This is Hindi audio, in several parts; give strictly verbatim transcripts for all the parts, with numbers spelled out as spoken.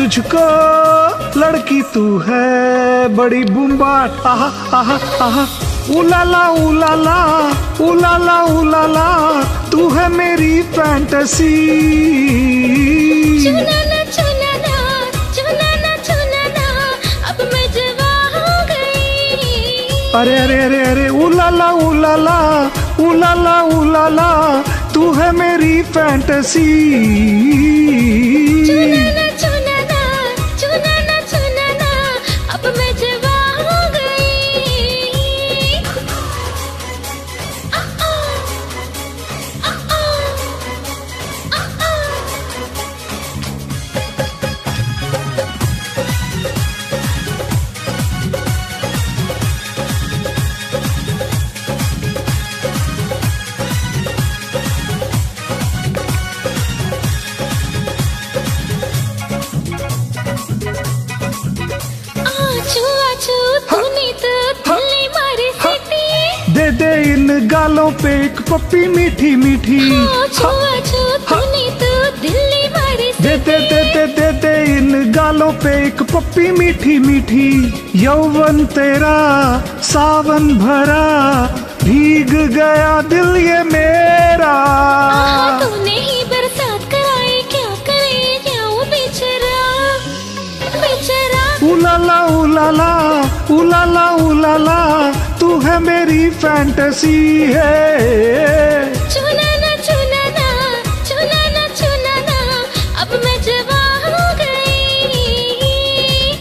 तुझको, लड़की तू है बड़ी बुम्बाट। आहा आहा आहा, उलाला उलाला उलाला उलाला, तू है मेरी फैंटेसी। चुना ना चुना ना चुना ना चुना ना, अब मैं जवां हो गई। अरे अरे अरे अरे, उलाला उलाला उलाला उलाला, तू है मेरी फैंटेसी। चुना ना चुना ना चुना ना चुना ना, अब मैं जवां हो गई। आ आ आ आ आ आ। दे दे इन गालों पे एक पप्पी मीठी मीठी। दे दे दे दे दे दे इन गालों पे एक पप्पी मीठी मीठी। यौवन तेरा सावन भरा, भीग गया दिल ये मेरा। तूने ही बरसात कराई, क्या करे जाऊं बेचारा बेचारा। उलाला उलाला उलाला उलाला, तू है मेरी फैंटेसी है। चुना ना चुना ना चुना ना चुना ना, अब मैं जवां हो गई।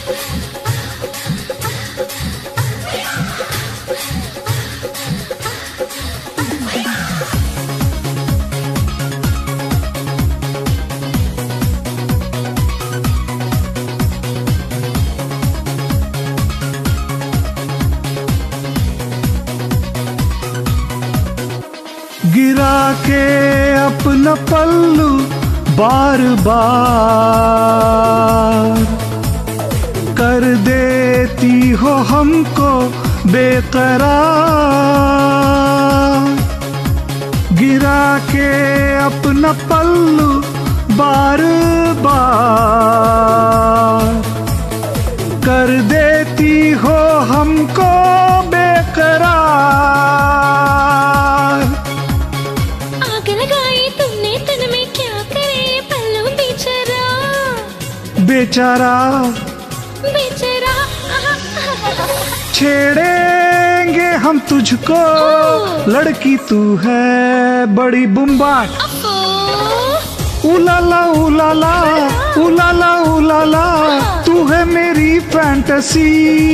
गिरा के अपना पल्लू बार बार, कर देती हो हमको बेकरार। गिरा के अपना पल्लू बार बार, कर देती हो हमको बेकरार। आग लगाई तुमने तन में, क्या करे पल्लू बेचारा बेचारा बेचारा। छेड़ेंगे हम तुझको, लड़की तू है बड़ी बुम्बाट। उलाला उलाला उलाला उलाला, तू है मेरी फैंटेसी।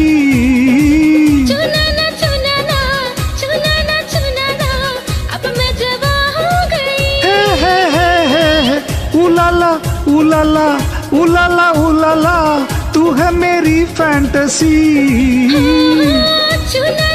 चुना ना चुना ना चुना ना चुना ना, अब मैं जवां हो गई। हे हे हे हे हे, उलाला उलाला उलाला उलाला, तू है मेरी फैंटेसी। चुना